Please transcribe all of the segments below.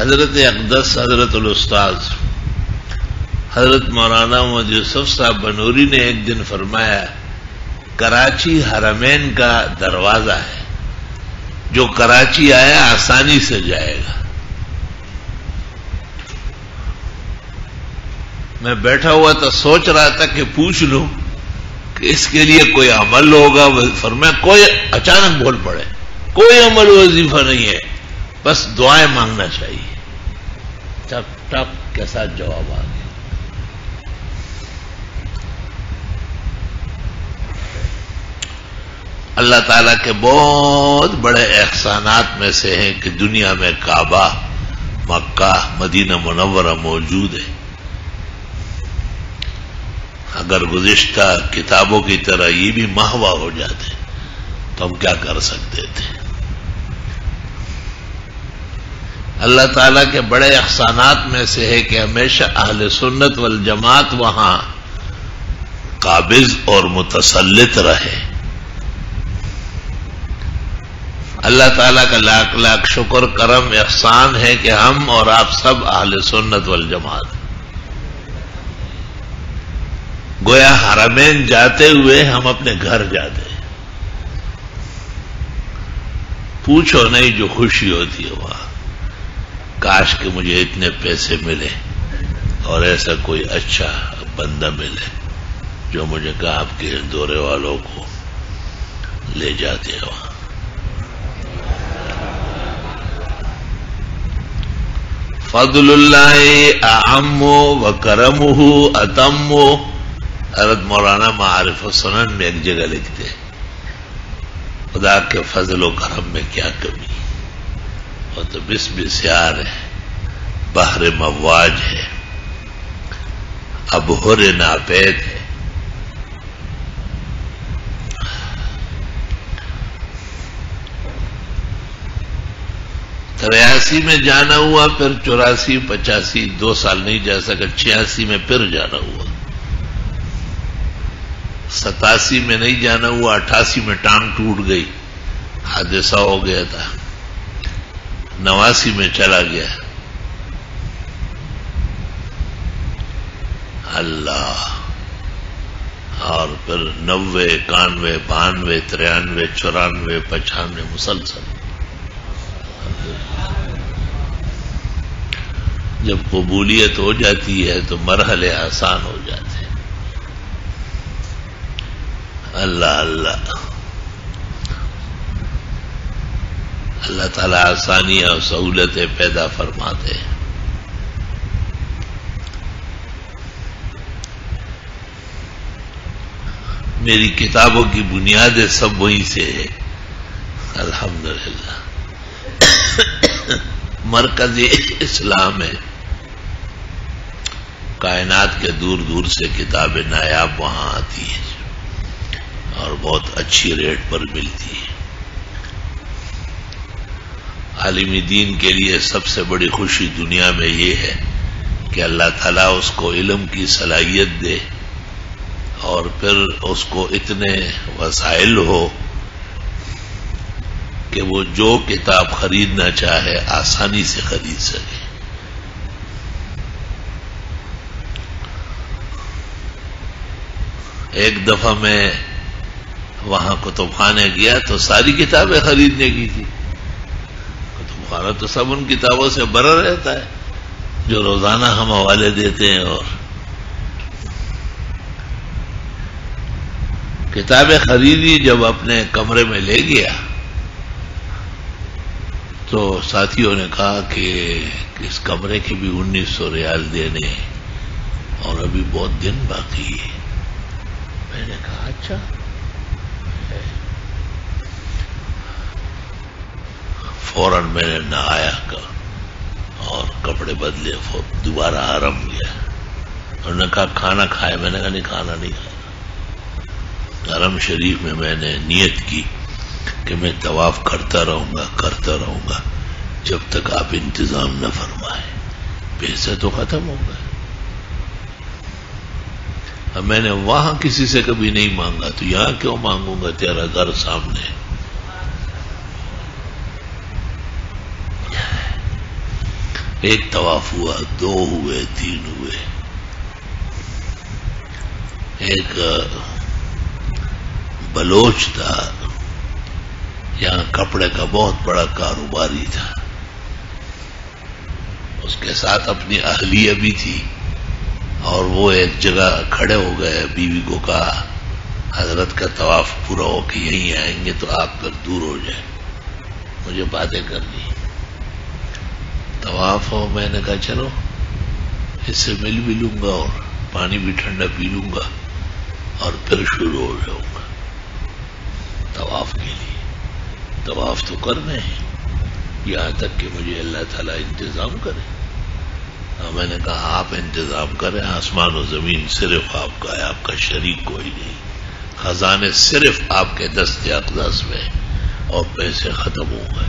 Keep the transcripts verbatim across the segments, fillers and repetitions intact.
حضرت اقدس حضرت الاستاذ حضرت مولانا محمد یوسف صاحب بنوری نے ایک دن فرمایا کراچی حرمین کا دروازہ ہے، جو کراچی آیا آسانی سے جائے گا۔ میں بیٹھا ہوا تھا، سوچ رہا تھا کہ پوچھ لوں کہ اس کے لیے کوئی عمل ہوگا، فرمایا کوئی اچانک بول پڑے کوئی عمل وظیفہ نہیں ہے، بس دعائیں مانگنا چاہیے۔ ٹپ ٹپ کے ساتھ جواب آ گیا۔ اللہ تعالیٰ کے بہت بڑے احسانات میں سے ہیں کہ دنیا میں کعبہ، مکہ، مدینہ منورہ موجود ہے۔ اگر گزشتہ کتابوں کی طرح یہ بھی محو ہو جاتے تو ہم کیا کر سکتے تھے؟ اللہ تعالیٰ کے بڑے احسانات میں سے ہے کہ ہمیشہ اہل سنت والجماعت وہاں قابض اور متسلط رہے۔ اللہ تعالیٰ کا لاکھ لاکھ شکر کرم احسان ہے کہ ہم اور آپ سب اہل سنت والجماعت، گویا حرمین جاتے ہوئے ہم اپنے گھر جاتے ہیں۔ پوچھو نہیں جو خوشی ہوتی ہے وہاں، کاش کہ مجھے اتنے پیسے ملے اور ایسا کوئی اچھا بندہ ملے جو مجھے کہا آپ کے دورے والوں کو لے جاتے ہیں وہاں۔ فضل اللہ اعم و کرمہ اتم، حضرت مولانا معارف السنن میں ایک جگہ لکھتے ہیں خدا کے فضل و کرم میں کیا کمی، وہ تو بس بسیار ہے، بحر مواج ہے، ابہر ناپید ہے۔ تریاسی میں جانا ہوا، پھر چوراسی پچاسی دو سال نہیں جا سکا، چھیاسی میں پھر جانا ہوا، ستاسی میں نہیں جانا ہوا، اٹھاسی میں ٹانگ ٹوٹ گئی، حادثہ ہو گیا تھا، نواسی میں چلا گیا۔ اللہ، اور پھر نوے اکانوے بانوے ترانوے چورانوے پچانوے مسلسل۔ جب قبولیت ہو جاتی ہے تو مرحلے آسان ہو جاتے ہیں۔ اللہ اللہ اللہ تعالیٰ آسانیاں اور سہولتیں پیدا فرماتے ہیں۔ میری کتابوں کی بنیادیں سب وہیں سے ہے، الحمدللہ۔ مرکز اسلام ہے، کائنات کے دور دور سے کتابیں نایاب وہاں آتی ہیں اور بہت اچھی ریٹ پر ملتی ہے۔ عالم دین کے لیے سب سے بڑی خوشی دنیا میں یہ ہے کہ اللہ تعالیٰ اس کو علم کی صلاحیت دے اور پھر اس کو اتنے وسائل ہو کہ وہ جو کتاب خریدنا چاہے آسانی سے خرید سکے۔ ایک دفعہ میں وہاں کتب خانے گیا تو ساری کتابیں خریدنے کی تھی۔ کتب خانہ تو سب ان کتابوں سے بھرا رہتا ہے جو روزانہ ہم حوالے دیتے ہیں، اور کتابیں خریدی۔ جب اپنے کمرے میں لے گیا تو ساتھیوں نے کہا کہ اس کمرے کے بھی انیس سو ریال دینے اور ابھی بہت دن باقی ہے۔ میں نے کہا اچھا۔ فوراً میں نے نہایا اور کپڑے بدلے، دوبارہ حرم گیا۔ انہوں نے کہا کھانا کھائے؟ میں نے کہا نہیں، کھانا نہیں کھایا۔ حرم شریف میں میں نے نیت کی کہ میں طواف کرتا رہوں گا کرتا رہوں گا جب تک آپ انتظام نہ فرمائیں۔ پیسے تو ختم ہو گئے۔ اب میں نے وہاں کسی سے کبھی نہیں مانگا تو یہاں کیوں مانگوں گا؟ تیرا گھر سامنے۔ ایک طواف ہوا، دو ہوئے، تین ہوئے. ایک بلوچ تھا، یہاں کپڑے کا بہت بڑا کاروباری تھا، اس کے ساتھ اپنی اہلیہ بھی تھی، اور وہ ایک جگہ کھڑے ہو گئے. بیوی کو کہا حضرت کا طواف پورا ہو کہ یہیں آئیں گے تو آپ پھر دور ہو جائیں، مجھے باتیں کرنی. طواف ہو، میں نے کہا چلو اس سے مل بھی لوں گا اور پانی بھی ٹھنڈا پی لوں گا اور پھر شروع ہو جاؤں گا طواف کے لیے. طواف تو کرنے ہیں یہاں تک کہ مجھے اللہ تعالیٰ انتظام کرے. میں نے کہا آپ انتظام کریں، آسمان و زمین صرف آپ کا ہے، آپ کا شریک کوئی نہیں، خزانے صرف آپ کے دست اقدس میں اور پیسے ختم ہو گئے.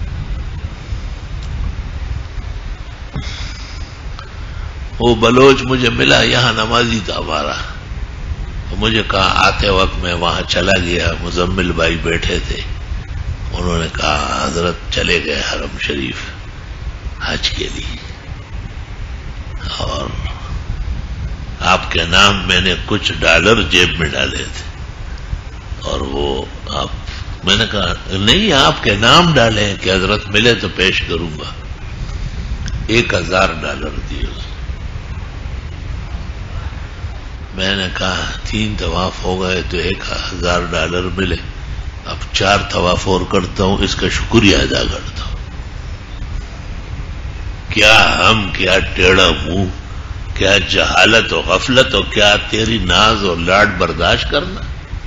وہ بلوچ مجھے ملا، یہاں نمازی تھا ہمارا، مجھے کہا آتے وقت میں وہاں چلا گیا، مزمل بھائی بیٹھے تھے، انہوں نے کہا حضرت چلے گئے حرم شریف حج کے لیے، اور آپ کے نام میں نے کچھ ڈالر جیب میں ڈالے تھے، اور وہ آپ، میں نے کہا نہیں آپ کے نام ڈالے کہ حضرت ملے تو پیش کروں گا. ایک ہزار ڈالر دیے. میں نے کہا تین طواف ہو گئے تو ایک ہزار ڈالر ملے، اب چار طواف اور کرتا ہوں، اس کا شکریہ ادا کرتا ہوں. کیا ہم، کیا ٹیڑھا منہ، کیا جہالت و غفلت، اور کیا تیری ناز اور لاڈ برداشت کرنا.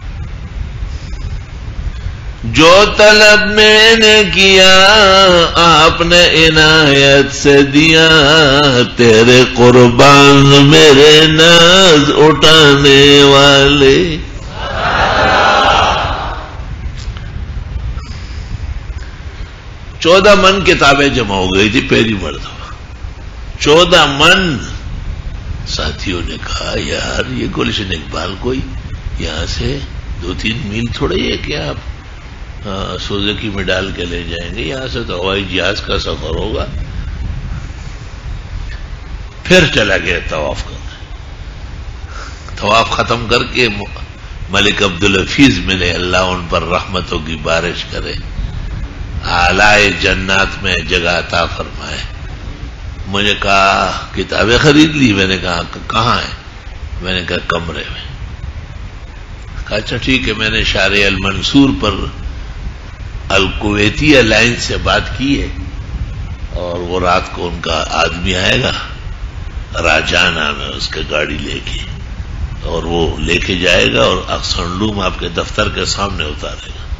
جو طلب میں نے کیا آپ نے عنایت سے دیا، تیرے قربان میرے ناز اٹھانے والے. چودہ من کتابیں جمع ہو گئی تھی پہلی مرتبہ، چودہ من. ساتھیوں نے کہا یار یہ گلشن اقبال کوئی یہاں سے دو تین میل تھوڑے ہے کہ آپ سوزکی میں ڈال کے لے جائیں گے، یہاں سے تو ہوائی جہاز کا سفر ہوگا. پھر چلا گیا طواف کرنے. طواف ختم کر کے ملک عبدالحفیظ ملے، اللہ ان پر رحمتوں کی بارش کرے، اعلی جنات میں جگہ عطا فرمائے. مجھے کہا کتابیں خرید لی؟ میں نے کہا کہاں ہیں؟ میں نے کہا کمرے میں. کہا اچھا ٹھیک ہے. میں نے شارع المنصور پر الکویتی لائن سے بات کی ہے، اور وہ رات کو ان کا آدمی آئے گا، راجہ نام ہے اس کے، گاڑی لے کے، اور وہ لے کے جائے گا اور اکسنڈوم آپ کے دفتر کے سامنے اتارے گا.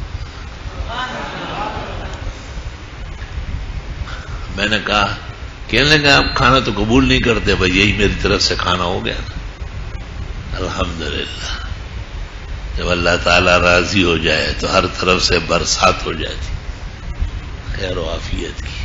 میں نے کہا کہنے لگا آپ کھانا تو قبول نہیں کرتے. بھائی یہی میری طرف سے کھانا ہو گیا نا. الحمدللہ جب اللہ تعالیٰ راضی ہو جائے تو ہر طرف سے برسات ہو جاتی خیر و عافیت کی.